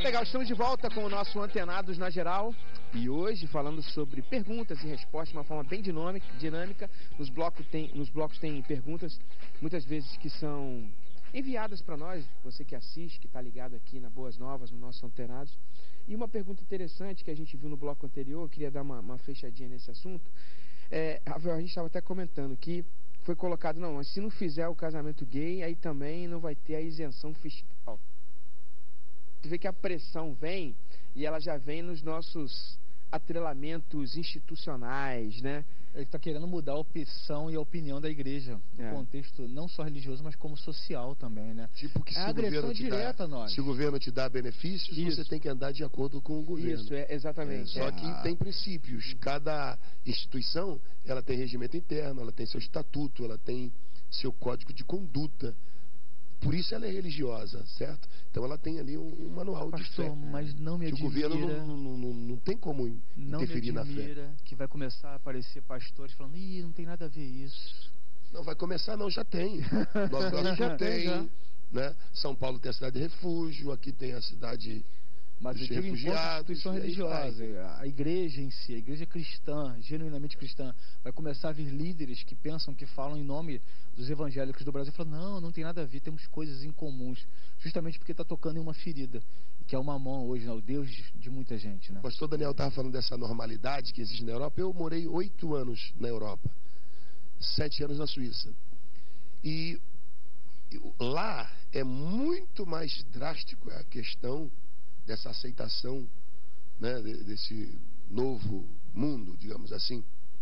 legal, estamos de volta com o nosso Antenados na Geral. E hoje falando sobre perguntas e respostas de uma forma bem dinâmica. Nos blocos tem perguntas, muitas vezes que são enviadas para nós, você que assiste, que está ligado aqui na Boas Novas, no nosso Antenados. E uma pergunta interessante que a gente viu no bloco anterior, eu queria dar uma fechadinha nesse assunto. A gente estava até comentando que foi colocado, não, mas se não fizer o casamento gay, aí também não vai ter a isenção fiscal. Você vê que a pressão vem e ela já vem nos nossos atrelamentos institucionais, né? Ele está querendo mudar a opção e a opinião da igreja, no contexto não só religioso, mas como social também, né? Tipo que se o governo direta a nós. Se o governo te dá benefícios, você tem que andar de acordo com o governo. Isso, exatamente. Só que tem princípios. Cada instituição, ela tem regimento interno, ela tem seu estatuto, ela tem seu código de conduta. Por isso ela é religiosa, certo? Então ela tem ali um manual de fé. Mas não me admira. O governo não tem como interferir na fé. Não me admira que vai começar a aparecer pastores falando, ih, não tem nada a ver isso. Não vai começar não, já tem. Nós já tem, né? São Paulo tem a cidade de refúgio, aqui tem a cidade mas dos refugiados. A instituição religiosa, a igreja em si, a igreja cristã, genuinamente cristã, vai começar a vir líderes que pensam, que falam em nome dos evangélicos do Brasil, falando, não tem nada a ver, temos coisas em comuns, justamente porque está tocando em uma ferida, que é o Mamon hoje, né? O Deus de muita gente, né? O pastor Daniel estava falando dessa normalidade que existe na Europa. Eu morei 8 anos na Europa, 7 anos na Suíça, e lá é muito mais drástico a questão dessa aceitação, né, desse novo mundo, digamos assim.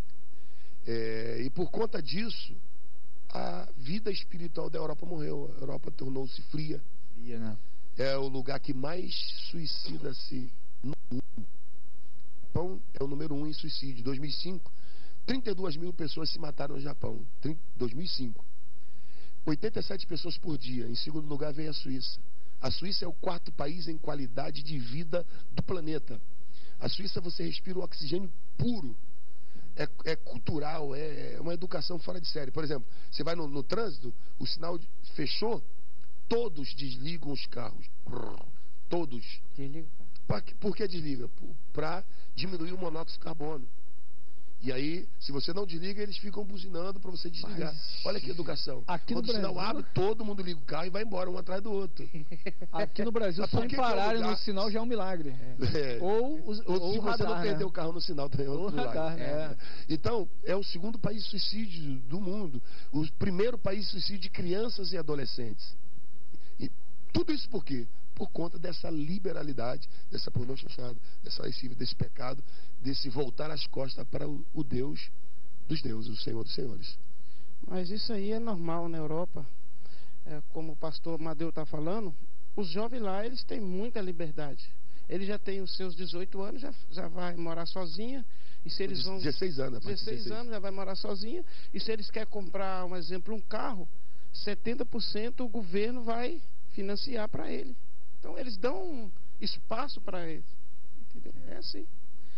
E por conta disso, a vida espiritual da Europa morreu. A Europa tornou-se fria. Né? É o lugar que mais suicida-se no mundo. O Japão é o número 1 em suicídio. Em 2005, 32 mil pessoas se mataram no Japão. 2005. 87 pessoas por dia. Em segundo lugar veio a Suíça. A Suíça é o 4º país em qualidade de vida do planeta. A Suíça você respira o oxigênio puro. É cultural, é uma educação fora de série. Por exemplo, você vai no trânsito, o sinal fechou, todos desligam os carros. Todos. Desliga. Por que desliga? Para diminuir o monóxido de carbono. E aí, se você não desliga, eles ficam buzinando para você desligar. Olha que educação. Quando o sinal abre, todo mundo liga o carro e vai embora, um atrás do outro. Aqui no Brasil, só em pararem no sinal já é um milagre. Ou se o você radar, não perder o carro no sinal, também é um milagre. Radar, Então, é o 2º país de suicídio do mundo. O 1º país de suicídio de crianças e adolescentes. E tudo isso por quê? Por conta dessa liberalidade, dessa pornografia, desse pecado, desse voltar as costas para o Deus dos deuses, o Senhor dos senhores. Mas isso aí é normal na Europa. Como o pastor Madeu está falando, os jovens lá, eles têm muita liberdade. Ele já tem os seus 18 anos, já vai morar sozinha. E se eles vão 16 anos, 16 anos já vai morar sozinha. E se eles querem comprar, um exemplo, um carro, 70% o governo vai financiar para ele. Então eles dão espaço para eles. Entendeu? É assim.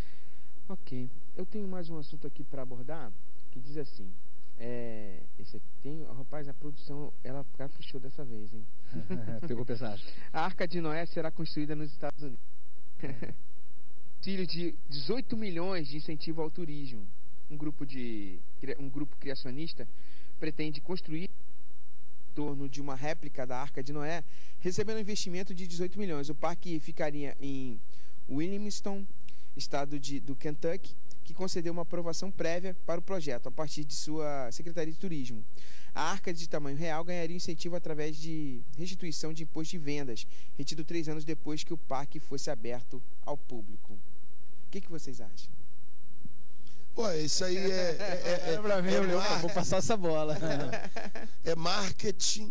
Ok. Eu tenho mais um assunto aqui para abordar, que diz assim. Esse aqui tem. Rapaz, a produção, ela puxou dessa vez, hein? Pegou pesado. A Arca de Noé será construída nos Estados Unidos. Auxílio de 18 milhões de incentivo ao turismo. Um grupo criacionista pretende construir em torno de uma réplica da Arca de Noé, recebendo um investimento de 18 milhões. O parque ficaria em Williamston, estado do Kentucky, que concedeu uma aprovação prévia para o projeto a partir de sua Secretaria de Turismo. A arca de tamanho real ganharia incentivo através de restituição de imposto de vendas, retido 3 anos depois que o parque fosse aberto ao público. O que vocês acham? Ué, isso aí vou passar essa bola. É marketing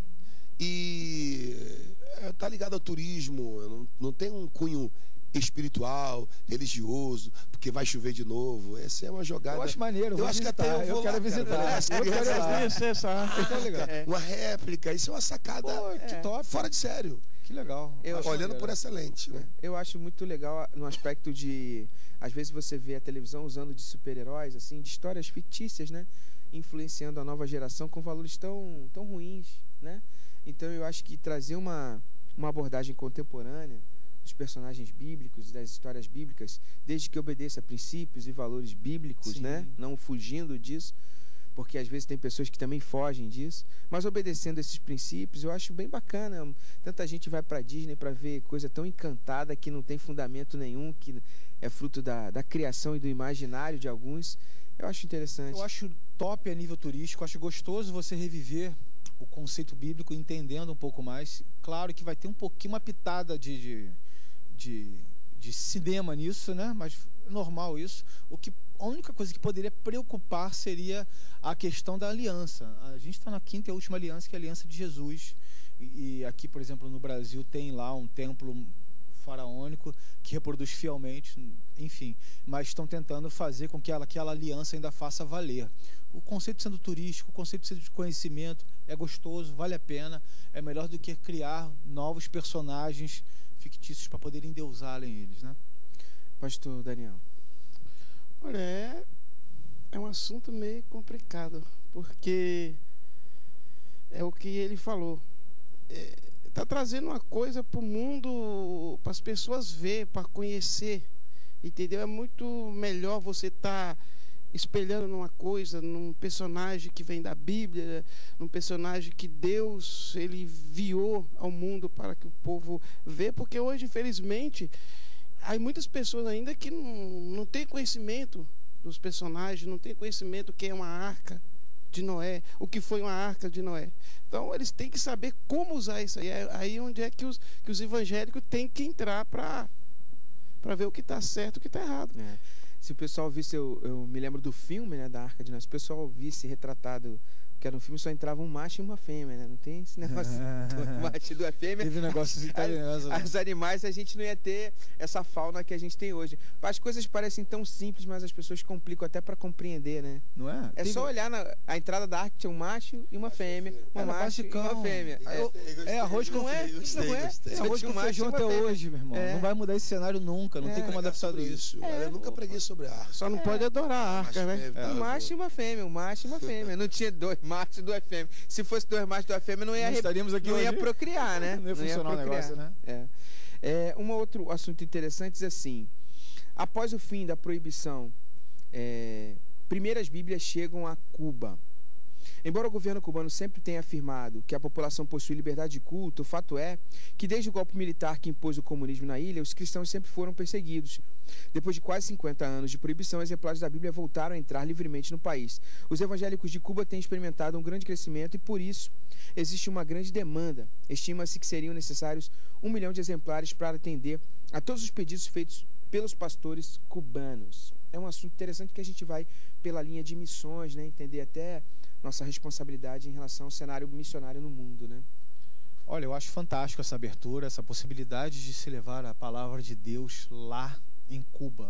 e tá ligado ao turismo, não tem um cunho espiritual, religioso, porque vai chover de novo. Essa é uma jogada. Eu acho maneiro, eu acho visitar, que até eu quero visitar. Eu quero conhecer essa uma réplica, isso é uma sacada que top. Fora de sério. Que legal. Olhando por essa lente, né? Eu acho muito legal no aspecto de, às vezes você vê a televisão usando de super-heróis, assim, de histórias fictícias, né? Influenciando a nova geração com valores tão ruins, né? Então eu acho que trazer uma abordagem contemporânea dos personagens bíblicos, das histórias bíblicas, desde que obedeça a princípios e valores bíblicos, Sim. né? Não fugindo disso, porque às vezes tem pessoas que também fogem disso, mas obedecendo esses princípios, eu acho bem bacana. Tanta gente vai para Disney para ver coisa tão encantada que não tem fundamento nenhum, que é fruto da criação e do imaginário de alguns. Eu acho interessante. Eu acho top a nível turístico, acho gostoso você reviver o conceito bíblico entendendo um pouco mais. Claro que vai ter um pouquinho, uma pitada de cinema nisso, né? Mas é normal isso. A única coisa que poderia preocupar seria a questão da aliança. A gente está na 5ª e última aliança, que é a aliança de Jesus. E aqui, por exemplo, no Brasil tem lá um templo faraônico que reproduz fielmente, enfim, mas estão tentando fazer com que aquela aliança ainda faça valer. O conceito sendo turístico, o conceito sendo de conhecimento, é gostoso, vale a pena, é melhor do que criar novos personagens fictícios para poder endeusarem eles, né? Pastor Daniel. Olha, é um assunto meio complicado, porque é o que ele falou. Está trazendo uma coisa para o mundo, para as pessoas ver, para conhecer, entendeu? É muito melhor você estar espelhando numa coisa, num personagem que vem da Bíblia, num personagem que Deus ele enviou ao mundo para que o povo vê, porque hoje, infelizmente, há muitas pessoas ainda que não têm conhecimento dos personagens, não têm conhecimento do que é uma arca de Noé, o que foi uma arca de Noé. Então eles têm que saber como usar isso aí. É aí onde é que os evangélicos têm que entrar para ver o que está certo e o que está errado. Se o pessoal visse, eu me lembro do filme, né, da Arca de Noé, se o pessoal visse retratado, que era um filme, só entrava um macho e uma fêmea, né? Não tem esse negócio do macho e da fêmea. Teve um negócio italiano. Os animais, a gente não ia ter essa fauna que a gente tem hoje. As coisas parecem tão simples, mas as pessoas complicam até para compreender, né? Não é? É só olhar a entrada da Arca, tinha um macho e uma fêmea. Um macho e uma fêmea. É arroz com feijão. Não é? É arroz com feijão até hoje, meu irmão. Não vai mudar esse cenário nunca. Não tem como adaptar isso. Eu nunca preguei sobre a arca. Só não pode adorar a arca, né? Um macho e uma fêmea. Um macho e uma fêmea. Não tinha 2 machos e 2 fêmeas. Se fosse 2 machos e 2 fêmeas, não estaríamos aqui não ia procriar, né? Não ia funcionar o negócio, né? Um outro assunto interessante é assim: após o fim da proibição, primeiras Bíblias chegam a Cuba. Embora o governo cubano sempre tenha afirmado que a população possui liberdade de culto, o fato é que desde o golpe militar que impôs o comunismo na ilha, os cristãos sempre foram perseguidos. Depois de quase 50 anos de proibição, exemplares da Bíblia voltaram a entrar livremente no país. Os evangélicos de Cuba têm experimentado um grande crescimento e, por isso, existe uma grande demanda. Estima-se que seriam necessários 1 milhão de exemplares para atender a todos os pedidos feitos pelos pastores cubanos. É um assunto interessante que a gente vai pela linha de missões, né? Entender até nossa responsabilidade em relação ao cenário missionário no mundo, né? Olha, eu acho fantástico essa abertura, essa possibilidade de se levar a palavra de Deus lá em Cuba.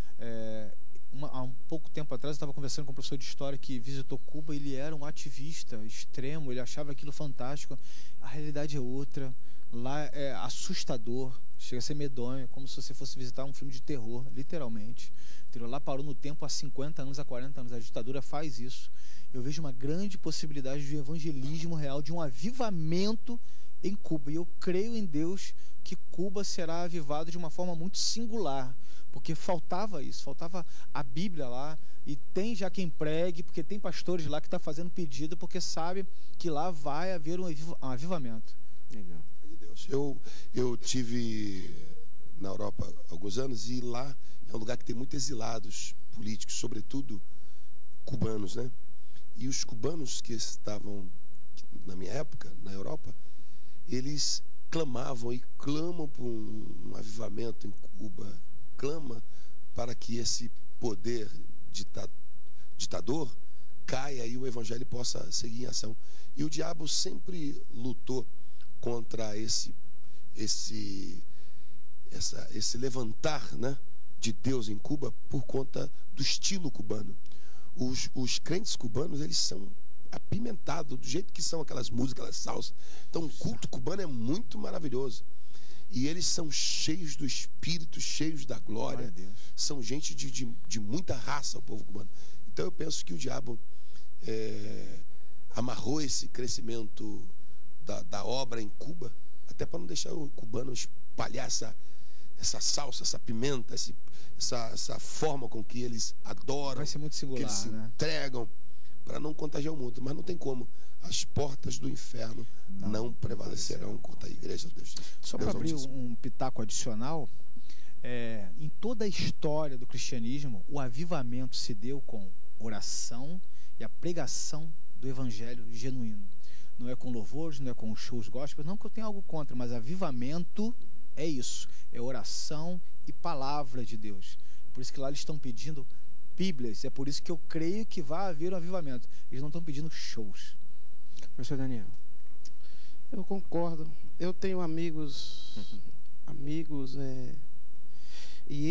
Há um pouco tempo atrás eu estava conversando com um professor de história que visitou Cuba. Ele era um ativista extremo, ele achava aquilo fantástico. A realidade é outra. Lá é assustador, chega a ser medonho, como se você fosse visitar um filme de terror, literalmente. Lá parou no tempo há 50 anos, há 40 anos. A ditadura faz isso. Eu vejo uma grande possibilidade de evangelismo real, de um avivamento em Cuba. E eu creio em Deus que Cuba será avivado de uma forma muito singular, porque faltava isso, faltava a Bíblia lá. E tem já quem pregue, porque tem pastores lá que estão fazendo pedido, porque sabe que lá vai haver um avivamento. Legal. Eu tive na Europa há alguns anos, e lá é um lugar que tem muitos exilados políticos, sobretudo cubanos, né? E os cubanos que estavam na minha época na Europa, eles clamavam e clamam por um avivamento em Cuba, clama para que esse poder ditador caia e o evangelho possa seguir em ação. E o diabo sempre lutou contra esse levantar, né, de Deus em Cuba por conta do estilo cubano. Os crentes cubanos, eles são apimentados do jeito que são aquelas músicas, aquelas salsas. Então o culto cubano é muito maravilhoso. E eles são cheios do Espírito, cheios da glória. São gente de muita raça, o povo cubano. Então eu penso que o diabo amarrou esse crescimento da obra em Cuba, até para não deixar o cubano espalhar essa salsa, essa pimenta, essa forma com que eles adoram, vai ser muito singular, que eles se entregam, para não contagiar o mundo. Mas não tem como. As portas do inferno não prevalecerão contra a igreja de Deus. Só para abrir um pitaco adicional, em toda a história do cristianismo, o avivamento se deu com oração e a pregação do evangelho genuíno. Não é com louvores, não é com shows gospel, não que eu tenha algo contra, mas avivamento é isso, é oração e palavra de Deus. Por isso que lá eles estão pedindo Bíblias, é por isso que eu creio que vai haver um avivamento. Eles não estão pedindo shows. Pastor Daniel. Eu concordo. Eu tenho amigos, e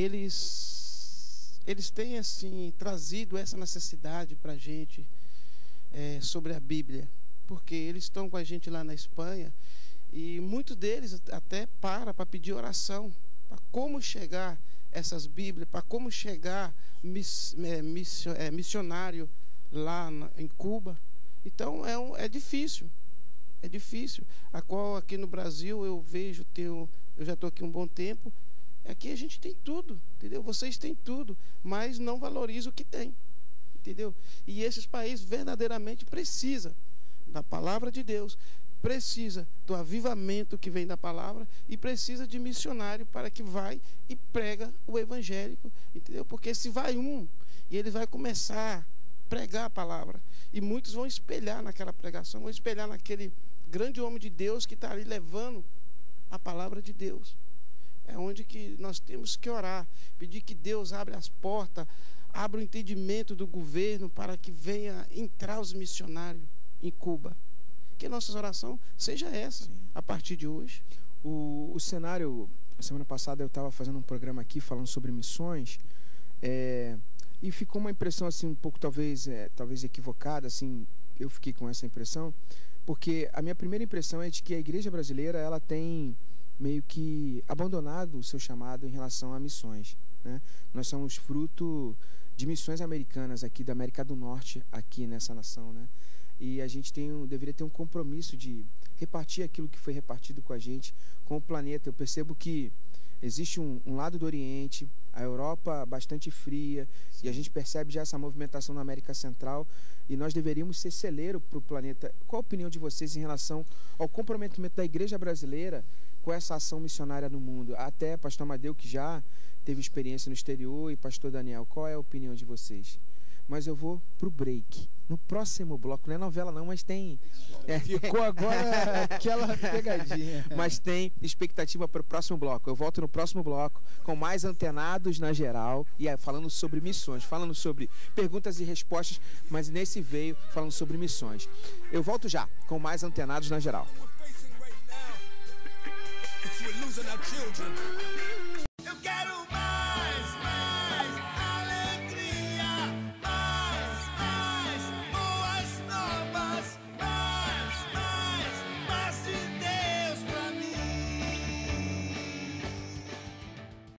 eles têm assim trazido essa necessidade para a gente sobre a Bíblia, porque eles estão com a gente lá na Espanha e muitos deles até para pedir oração para como chegar essas Bíblias, para como chegar missionário lá em Cuba. Então é difícil, a qual aqui no Brasil eu vejo, eu já estou aqui um bom tempo, aqui a gente tem tudo, entendeu? Vocês têm tudo, mas não valorizam o que tem, entendeu? E esses países verdadeiramente precisam da palavra de Deus, precisa do avivamento que vem da palavra e precisa de missionário para que vai e prega o evangélico, entendeu? Porque se vai um e ele vai começar a pregar a palavra e muitos vão espelhar naquela pregação, vão espelhar naquele grande homem de Deus que está ali levando a palavra de Deus. É onde que nós temos que orar, pedir que Deus abra as portas, abra o entendimento do governo para que venha entrar os missionários em Cuba. Que a nossa oração seja essa. Sim. A partir de hoje. O cenário, semana passada eu estava fazendo um programa aqui falando sobre missões, e ficou uma impressão assim um pouco talvez equivocada, assim, eu fiquei com essa impressão, porque a minha primeira impressão é de que a igreja brasileira ela tem meio que abandonado o seu chamado em relação a missões, né? Nós somos fruto de missões americanas aqui da América do Norte, aqui nessa nação, né? E a gente deveria ter um compromisso de repartir aquilo que foi repartido com a gente, com o planeta. Eu percebo que existe um lado do Oriente, a Europa bastante fria, sim, e a gente percebe já essa movimentação na América Central, e nós deveríamos ser celeiro para o planeta. Qual a opinião de vocês em relação ao comprometimento da igreja brasileira com essa ação missionária no mundo? Até pastor Amadeu, que já teve experiência no exterior, e pastor Daniel, qual é a opinião de vocês? Mas eu vou pro break. No próximo bloco, não é novela não, mas tem... Ficou agora aquela pegadinha. Mas tem expectativa para o próximo bloco. Eu volto no próximo bloco com mais Antenados na Geral, e falando sobre missões, falando sobre perguntas e respostas, mas nesse veio falando sobre missões. Eu volto já com mais Antenados na Geral.